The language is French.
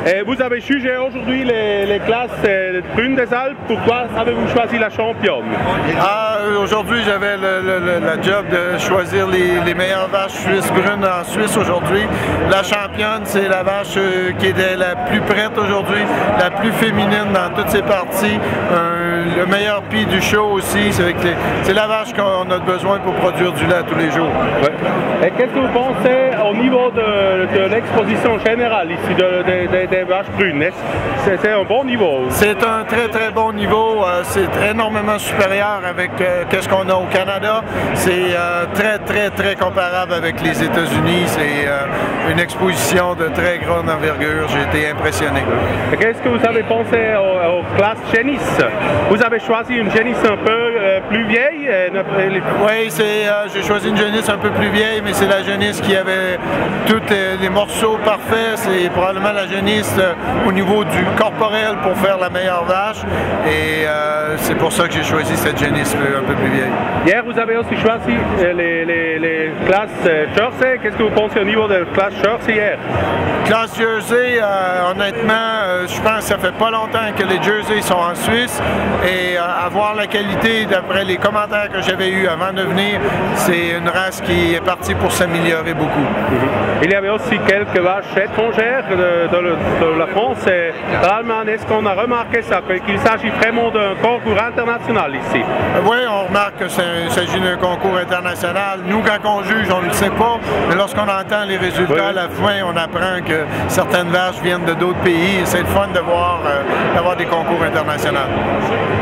Et vous avez jugé aujourd'hui les classes brunes des Alpes. Pourquoi avez-vous choisi la championne? Aujourd'hui, j'avais la job de choisir les meilleures vaches suisses brunes en Suisse aujourd'hui. La championne, c'est la vache qui était la plus prête aujourd'hui, la plus féminine dans toutes ses parties. Le meilleur pied du show aussi, c'est la vache qu'on a besoin pour produire du lait tous les jours. Ouais. Et qu'est-ce que vous pensez au niveau de l'exposition générale ici des vaches brunes? C'est un bon niveau? C'est un très très bon niveau, c'est énormément supérieur avec ce qu'on a au Canada. C'est très comparable avec les États-Unis. C'est une exposition de très grande envergure. J'ai été impressionné. Qu'est-ce que vous avez pensé aux classes génisses? Vous avez choisi une génisse un peu plus vieille? Oui, j'ai choisi une génisse un peu plus vieille, mais c'est la génisse qui avait tous les morceaux parfaits. C'est probablement la génisse au niveau du corporel pour faire la meilleure vache. Et c'est pour ça que j'ai choisi cette génisse un peu plus vieille. Hier, vous avez aussi choisi les classes Jersey. Qu'est-ce que vous pensez au niveau de la classe Jersey hier? Classe Jersey, honnêtement, je pense que ça fait pas longtemps que les Jersey sont en Suisse et avoir la qualité, d'après les commentaires que j'avais eus avant de venir, c'est une race qui est partie pour s'améliorer beaucoup. Il y avait aussi quelques vaches étrangères de la France et de l'Allemagne. Est-ce qu'on a remarqué ça, qu'il s'agit vraiment d'un concours international ici? Oui, on remarque que il s'agit d'un concours international. Nous, quand on juge, on ne le sait pas, mais lorsqu'on entend les résultats à la fin, on apprend que certaines vaches viennent de d'autres pays. C'est le fun de voir d'avoir des concours internationaux.